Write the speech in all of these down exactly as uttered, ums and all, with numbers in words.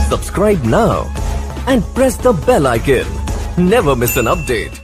Subscribe now and press the bell icon. Never miss an update.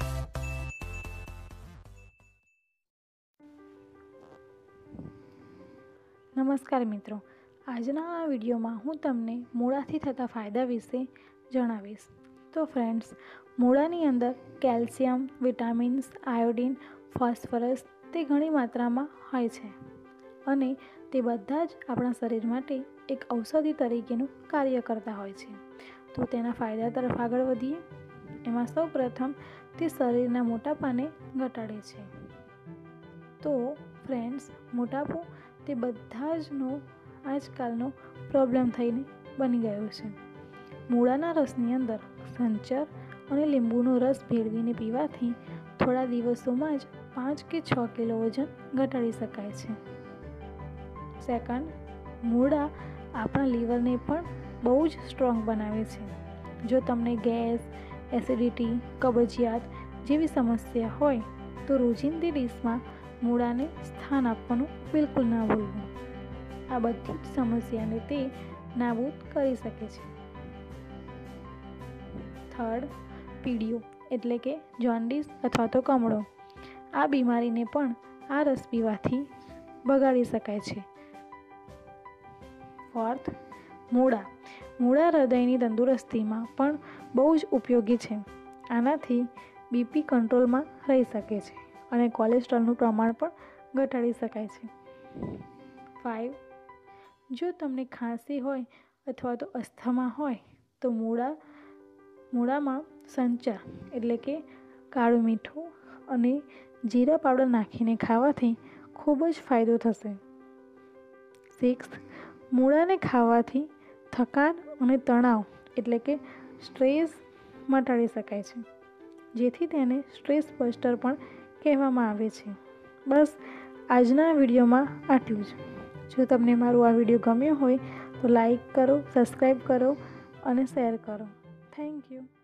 નમસ્કાર મિત્રો, આજના આ વિડીયોમાં હું તમને મૂળાથી થતા ફાયદા વિશે જણાવીશ. તો ફ્રેન્ડ્સ, મૂળાની અંદર કેલ્શિયમ, વિટામિન્સ, આયોડિન, ફોસ્ફરસ તે ઘણી માત્રામાં હોય છે અને તે બધા જ આપણા શરીર માટે એક ઔષધિ તરીકેનું કાર્ય કરતા હોય છે. તો તેના ફાયદા તરફ આગળ વધીએ. એમાં સૌ પ્રથમ તે શરીરના મોટાપાને ઘટાડે છે. તો ફ્રેન્ડ્સ, મોટાપો તે બધા જનો આજકાલનો પ્રોબ્લેમ થઈને બની ગયો છે. મૂળાના રસની અંદર સંચર અને લીંબુનો રસ ભેળવીને પીવાથી થોડા દિવસોમાં જ પાંચ કે છ કિલો વજન ઘટાડી શકાય છે. સેકન્ડ, મૂળા આપણા લીવરને પણ બહુ જ સ્ટ્રોંગ બનાવે છે. જો તમને ગેસ, એસિડિટી, કબજિયાત જેવી સમસ્યા હોય તો રોજિંદી ડીશમાં મૂળાને સ્થાન આપવાનું બિલકુલ ના ભૂલવું. આ બધી જ સમસ્યાને તે નાબૂદ કરી શકે છે. થર્ડ, પીડિયો એટલે કે જોન્ડિસ અથવા તો કમળો. આ બીમારીને પણ આ રસ પીવાથી ભગાડી શકાય છે. ફોર્થ, મૂળા. મૂળા હૃદયની તંદુરસ્તીમાં પણ બહુ જ ઉપયોગી છે. આનાથી બીપી કંટ્રોલમાં રહી શકે છે અને કોલેસ્ટ્રોલનું પ્રમાણ પણ ઘટાડી શકાય છે. ફાઇવ, જો તમને ખાંસી હોય અથવા તો અસ્થમા હોય તો મૂળા મૂળામાં સંચર એટલે કે કાળું મીઠું અને જીરા પાવડર નાખીને ખાવાથી ખૂબ જ ફાયદો થશે. સિક્સ, મૂળાને ખાવાથી થકાન અને તણાવ એટલે કે સ્ટ્રેસ મટાડી શકાય છે, જેથી તેને સ્ટ્રેસ બસ્ટર પણ કહેવામાં આવે છે. બસ આજના વિડીયોમાં આટલું જ. જો તમને મારું આ વિડીયો ગમ્યો હોય તો લાઈક કરો, સબસ્ક્રાઈબ કરો અને શેર કરો. Thank you.